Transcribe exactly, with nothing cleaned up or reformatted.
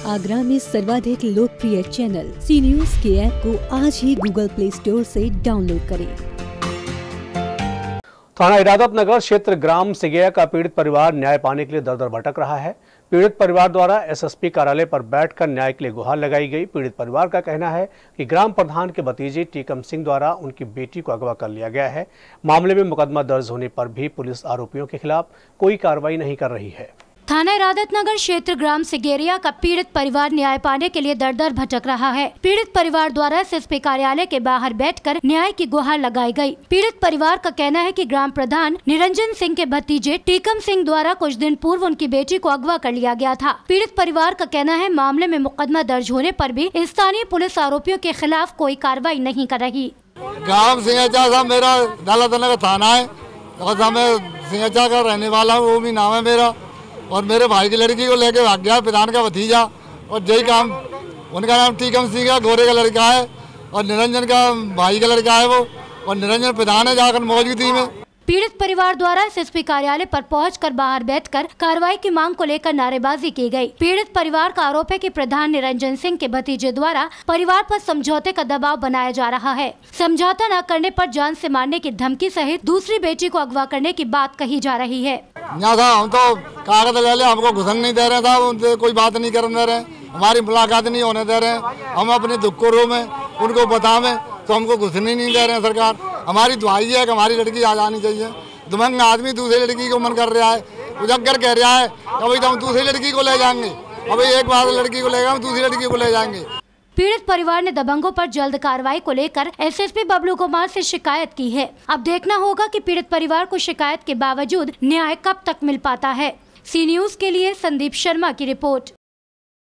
आगरा में सर्वाधिक लोकप्रिय चैनल सी न्यूज के ऐप को आज ही गूगल प्ले स्टोर से डाउनलोड करें। थाना इरादत नगर क्षेत्र ग्राम सिगेया का पीड़ित परिवार न्याय पाने के लिए दर दर भटक रहा है। पीड़ित परिवार द्वारा एसएसपी कार्यालय पर बैठकर न्याय के लिए गुहार लगाई गई। पीड़ित परिवार का कहना है कि ग्राम प्रधान के भतीजे टीकम सिंह द्वारा उनकी बेटी को अगवा कर लिया गया है। मामले में मुकदमा दर्ज होने पर भी पुलिस आरोपियों के खिलाफ कोई कार्रवाई नहीं कर रही है। थाना इरादत नगर क्षेत्र ग्राम सिगेरिया का पीड़ित परिवार न्याय पाने के लिए दर दर भटक रहा है। पीड़ित परिवार द्वारा एसएसपी कार्यालय के बाहर बैठकर न्याय की गुहार लगाई गई। पीड़ित परिवार का कहना है कि ग्राम प्रधान निरंजन सिंह के भतीजे टीकम सिंह द्वारा कुछ दिन पूर्व उनकी बेटी को अगवा कर लिया गया था। पीड़ित परिवार का कहना है मामले में मुकदमा दर्ज होने पर भी स्थानीय पुलिस आरोपियों के खिलाफ कोई कार्रवाई नहीं कर रही। ग्राम सिंहेचा मेरा इरादत नगर थाना है, सिंहेचा का रहने वाला हूँ, वो भी नाम है मेरा। और मेरे भाई की लड़की को लेके भाग गया प्रधान का भतीजा, और यही काम उनका नाम टीकम सिंह का गोरे का लड़का है और निरंजन का भाई का लड़का है वो, और निरंजन प्रधान है जाकर मौजूदगी में। पीड़ित परिवार द्वारा एसएसपी कार्यालय पर पहुंचकर बाहर बैठकर कार्रवाई की मांग को लेकर नारेबाजी की गई। पीड़ित परिवार का आरोप है कि प्रधान निरंजन सिंह के भतीजे द्वारा परिवार पर समझौते का दबाव बनाया जा रहा है। समझौता न करने पर जान से मारने की धमकी सहित दूसरी बेटी को अगवा करने की बात कही जा रही है। हम तो कागज ले ले, हमको घुसन नहीं दे रहे था, उनसे कोई बात नहीं करने दे रहे, हमारी मुलाकात नहीं होने दे रहे। हम अपने दुख को रो में उनको बतावे तो हमको घुसने नहीं दे रहे हैं। सरकार हमारी दुआई है कि हमारी लड़की आ जानी चाहिए। दुमंग आदमी दूसरी लड़की को मन कर रहा है, उजागर कह रहा है अभी तो हम दूसरी लड़की को ले जाएंगे, अभी एक बार लड़की को ले गए हम दूसरी लड़की को ले जाएंगे। पीड़ित परिवार ने दबंगों पर जल्द कार्रवाई को लेकर एसएसपी बबलू कुमार से शिकायत की है। अब देखना होगा कि पीड़ित परिवार को शिकायत के बावजूद न्याय कब तक मिल पाता है। सी न्यूज के लिए संदीप शर्मा की रिपोर्ट।